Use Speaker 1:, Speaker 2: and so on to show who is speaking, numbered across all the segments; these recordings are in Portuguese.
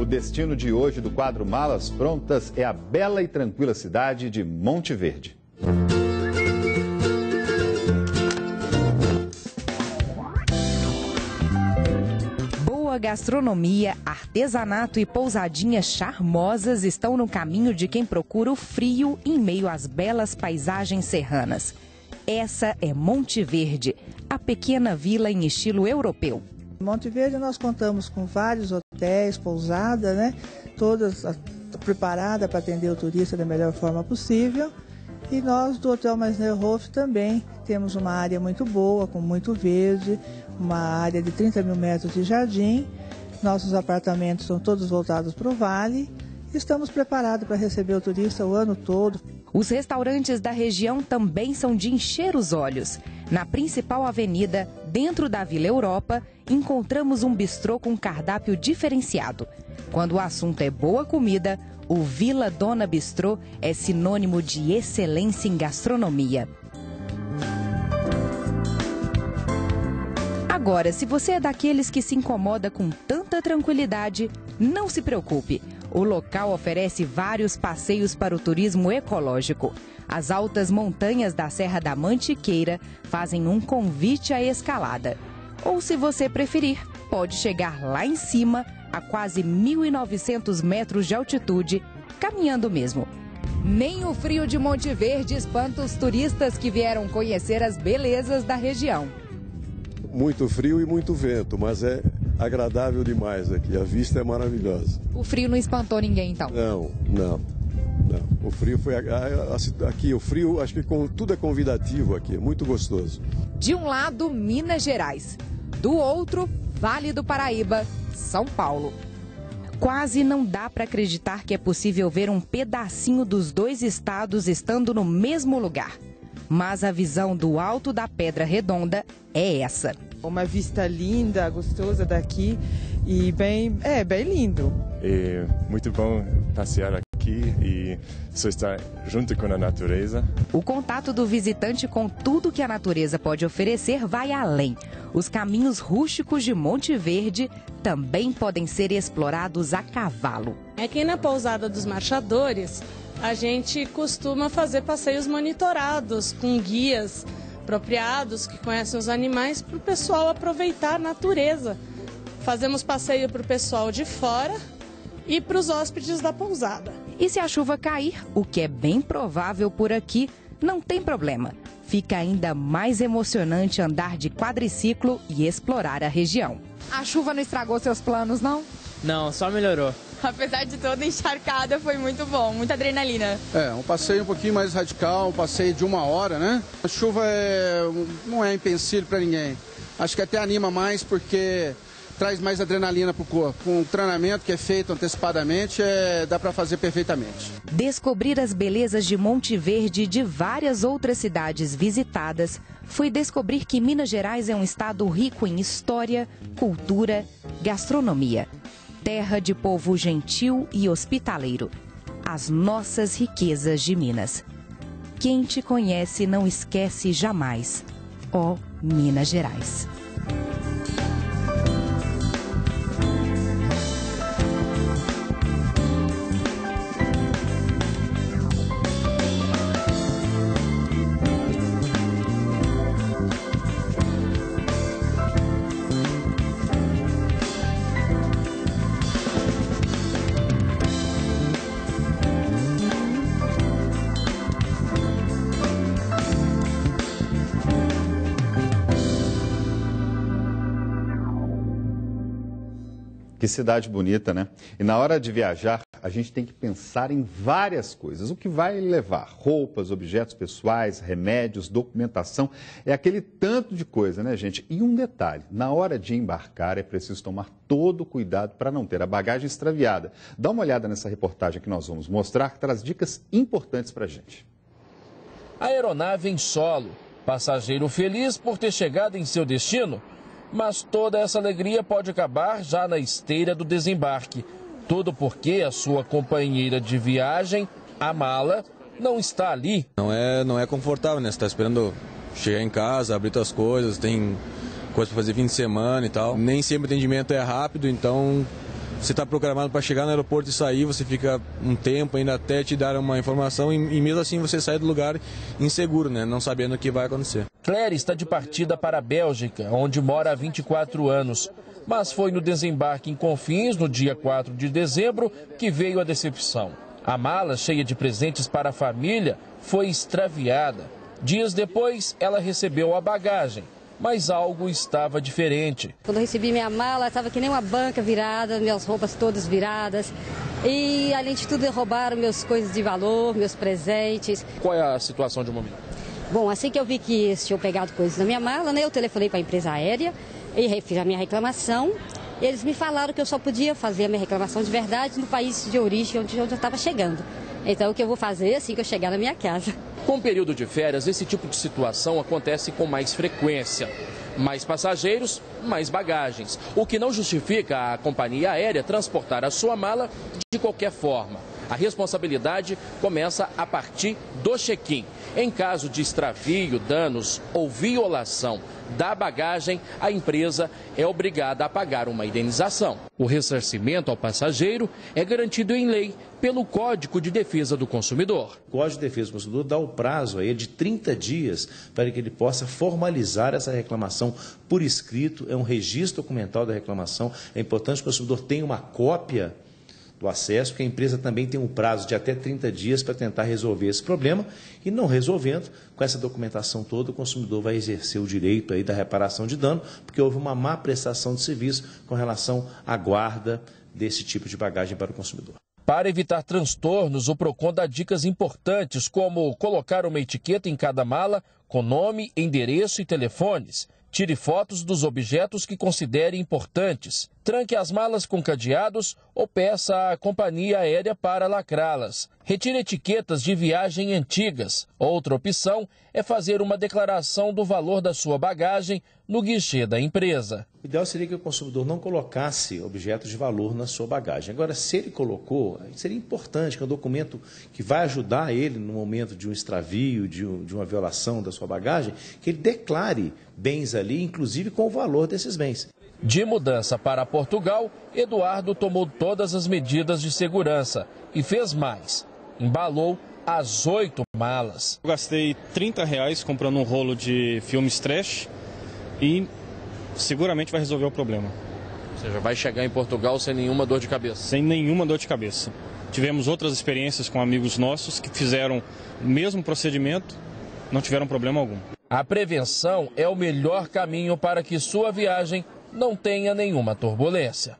Speaker 1: destino de hoje do quadro Malas Prontas é a bela e tranquila cidade de Monte Verde.
Speaker 2: Boa gastronomia, artesanato e pousadinhas charmosas estão no caminho de quem procura o frio em meio às belas paisagens serranas. Essa é Monte Verde, a pequena vila em estilo europeu.
Speaker 3: Em Monte Verde nós contamos com vários hotéis, pousadas, né? Todas preparadas para atender o turista da melhor forma possível. E nós do Hotel Meisnerhof também temos uma área muito boa, com muito verde, uma área de 30 mil metros de jardim. Nossos apartamentos são todos voltados para o vale. Estamos preparados para receber o turista o ano todo.
Speaker 2: Os restaurantes da região também são de encher os olhos. Na principal avenida, dentro da Vila Europa, encontramos um bistrô com cardápio diferenciado. Quando o assunto é boa comida, o Vila Dona Bistrô é sinônimo de excelência em gastronomia. Agora, se você é daqueles que se incomoda com tanta tranquilidade, não se preocupe. O local oferece vários passeios para o turismo ecológico. As altas montanhas da Serra da Mantiqueira fazem um convite à escalada. Ou, se você preferir, pode chegar lá em cima, a quase 1.900 metros de altitude, caminhando mesmo. Nem o frio de Monte Verde espanta os turistas que vieram conhecer as belezas da região.
Speaker 4: Muito frio e muito vento, mas é agradável demais aqui. A vista é maravilhosa.
Speaker 2: O frio não espantou ninguém, então?
Speaker 4: Não. O frio foi aqui. O frio, acho que tudo é convidativo aqui. É muito gostoso.
Speaker 2: De um lado, Minas Gerais. Do outro, Vale do Paraíba, São Paulo. Quase não dá para acreditar que é possível ver um pedacinho dos dois estados estando no mesmo lugar. Mas a visão do alto da Pedra Redonda é essa.
Speaker 5: Uma vista linda, gostosa daqui e bem lindo.
Speaker 6: É muito bom passear aqui e só estar junto com a natureza.
Speaker 2: O contato do visitante com tudo que a natureza pode oferecer vai além. Os caminhos rústicos de Monte Verde também podem ser explorados a cavalo.
Speaker 7: Aqui na Pousada dos Marchadores, a gente costuma fazer passeios monitorados com guias apropriados que conhecem os animais para o pessoal aproveitar a natureza. Fazemos passeio para o pessoal de fora e para os hóspedes da pousada.
Speaker 2: E se a chuva cair, o que é bem provável por aqui, não tem problema. Fica ainda mais emocionante andar de quadriciclo e explorar a região. A chuva não estragou seus planos, não?
Speaker 8: Não, só melhorou.
Speaker 9: Apesar de toda encharcada, foi muito bom, muita adrenalina.
Speaker 10: Um passeio um pouquinho mais radical, um passeio de 1 hora, né? A chuva não é empecilho para ninguém. Acho que até anima mais porque traz mais adrenalina para o corpo. Com o treinamento que é feito antecipadamente, dá para fazer perfeitamente.
Speaker 2: Descobrir as belezas de Monte Verde e de várias outras cidades visitadas foi descobrir que Minas Gerais é um estado rico em história, cultura, gastronomia. Terra de povo gentil e hospitaleiro. As nossas riquezas de Minas. Quem te conhece não esquece jamais. Ó Minas Gerais.
Speaker 1: Que cidade bonita, né? E na hora de viajar, a gente tem que pensar em várias coisas. O que vai levar? Roupas, objetos pessoais, remédios, documentação. É aquele tanto de coisa, né, gente? E um detalhe, na hora de embarcar é preciso tomar todo o cuidado para não ter a bagagem extraviada. Dá uma olhada nessa reportagem que nós vamos mostrar, que traz dicas importantes para a gente.
Speaker 11: A aeronave em solo. Passageiro feliz por ter chegado em seu destino. Mas toda essa alegria pode acabar já na esteira do desembarque. Tudo porque a sua companheira de viagem, a mala, não está ali.
Speaker 12: Não é confortável, né? Você está esperando chegar em casa, abrir suas coisas, tem coisa para fazer fim de semana e tal. Nem sempre o atendimento é rápido, então você está programado para chegar no aeroporto e sair, você fica um tempo ainda até te dar uma informação e mesmo assim você sai do lugar inseguro, né? Não sabendo o que vai acontecer.
Speaker 11: Claire está de partida para a Bélgica, onde mora há 24 anos. Mas foi no desembarque em Confins, no dia 4 de dezembro, que veio a decepção. A mala, cheia de presentes para a família, foi extraviada. Dias depois, ela recebeu a bagagem, mas algo estava diferente.
Speaker 8: Quando eu recebi minha mala, estava que nem uma banca virada, minhas roupas todas viradas. E, além de tudo, roubaram minhas coisas de valor, meus presentes.
Speaker 11: Qual é a situação de momento?
Speaker 8: Bom, assim que eu vi que eles tinham pegado coisas na minha mala, né, eu telefonei para a empresa aérea e fiz a minha reclamação. Eles me falaram que eu só podia fazer a minha reclamação de verdade no país de origem onde eu estava chegando. Então, o que eu vou fazer assim que eu chegar na minha casa.
Speaker 11: Com o período de férias, esse tipo de situação acontece com mais frequência. Mais passageiros, mais bagagens. O que não justifica a companhia aérea transportar a sua mala de qualquer forma. A responsabilidade começa a partir do check-in. Em caso de extravio, danos ou violação da bagagem, a empresa é obrigada a pagar uma indenização. O ressarcimento ao passageiro é garantido em lei pelo Código de Defesa do Consumidor.
Speaker 13: O Código de Defesa do Consumidor dá o prazo a ele de 30 dias para que ele possa formalizar essa reclamação por escrito. É um registro documental da reclamação. É importante que o consumidor tenha uma cópia do acesso, porque a empresa também tem um prazo de até 30 dias para tentar resolver esse problema e não resolvendo, com essa documentação toda, o consumidor vai exercer o direito aí da reparação de dano, porque houve uma má prestação de serviço com relação à guarda desse tipo de bagagem para o consumidor.
Speaker 11: Para evitar transtornos, o PROCON dá dicas importantes, como colocar uma etiqueta em cada mala com nome, endereço e telefones. Tire fotos dos objetos que considere importantes. Tranque as malas com cadeados ou peça à companhia aérea para lacrá-las. Retire etiquetas de viagem antigas. Outra opção é fazer uma declaração do valor da sua bagagem no guichê da empresa.
Speaker 13: O ideal seria que o consumidor não colocasse objetos de valor na sua bagagem. Agora, se ele colocou, seria importante que um documento que vai ajudar ele no momento de um extravio, de uma violação da sua bagagem, que ele declare bens ali, inclusive com o valor desses bens.
Speaker 11: De mudança para Portugal, Eduardo tomou todas as medidas de segurança e fez mais. Embalou as 8 malas.
Speaker 14: Eu gastei R$30 comprando um rolo de filmes trash e seguramente vai resolver o problema.
Speaker 11: Ou seja, vai chegar em Portugal sem nenhuma dor de cabeça?
Speaker 14: Sem nenhuma dor de cabeça. Tivemos outras experiências com amigos nossos que fizeram o mesmo procedimento, não tiveram problema algum.
Speaker 11: A prevenção é o melhor caminho para que sua viagem não tenha nenhuma turbulência.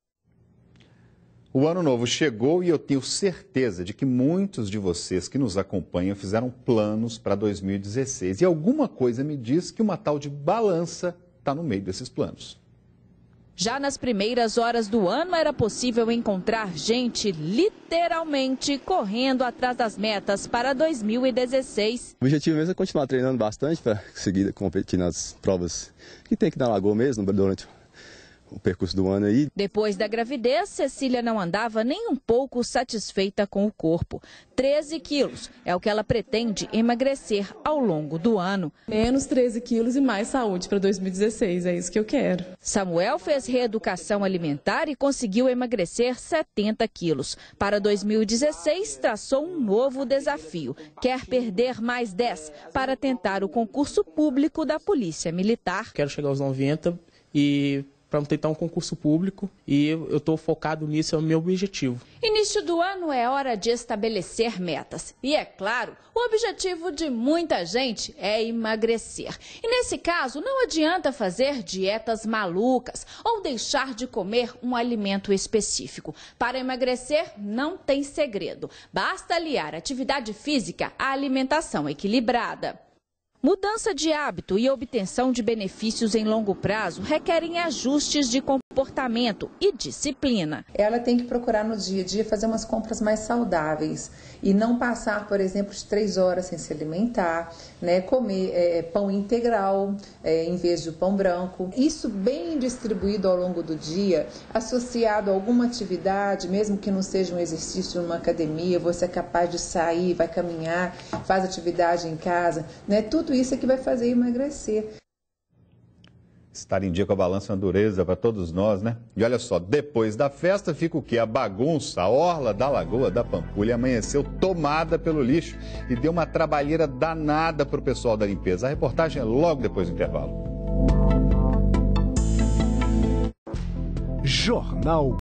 Speaker 1: O ano novo chegou e eu tenho certeza de que muitos de vocês que nos acompanham fizeram planos para 2016. E alguma coisa me diz que uma tal de balança está no meio desses planos.
Speaker 15: Já nas primeiras horas do ano era possível encontrar gente literalmente correndo atrás das metas para 2016.
Speaker 4: O objetivo mesmo é continuar treinando bastante para conseguir competir nas provas que tem aqui na Lagoa mesmo, durante o percurso do ano aí.
Speaker 15: Depois da gravidez, Cecília não andava nem um pouco satisfeita com o corpo. 13 quilos é o que ela pretende emagrecer ao longo do ano.
Speaker 16: Menos 13 quilos e mais saúde para 2016, é isso que eu quero.
Speaker 15: Samuel fez reeducação alimentar e conseguiu emagrecer 70 quilos. Para 2016, traçou um novo desafio. Quer perder mais 10 para tentar o concurso público da Polícia Militar.
Speaker 17: Quero chegar aos 90 e para tentar um concurso público e eu estou focado nisso, é o meu objetivo.
Speaker 15: Início do ano é hora de estabelecer metas. E é claro, o objetivo de muita gente é emagrecer. E nesse caso, não adianta fazer dietas malucas ou deixar de comer um alimento específico. Para emagrecer, não tem segredo. Basta aliar atividade física à alimentação equilibrada. Mudança de hábito e obtenção de benefícios em longo prazo requerem ajustes de comportamento e disciplina.
Speaker 18: Ela tem que procurar no dia a dia fazer umas compras mais saudáveis e não passar, por exemplo, de 3 horas sem se alimentar, né? Comer pão integral em vez de pão branco. Isso bem distribuído ao longo do dia, associado a alguma atividade, mesmo que não seja um exercício numa academia, você é capaz de sair, vai caminhar, faz atividade em casa, né? Tudo isso é que vai fazer emagrecer.
Speaker 1: Estar em dia com a balança é uma dureza para todos nós, né? E olha só, depois da festa fica o quê? A bagunça, a orla da Lagoa da Pampulha amanheceu tomada pelo lixo e deu uma trabalheira danada para o pessoal da limpeza. A reportagem é logo depois do intervalo.
Speaker 19: Jornal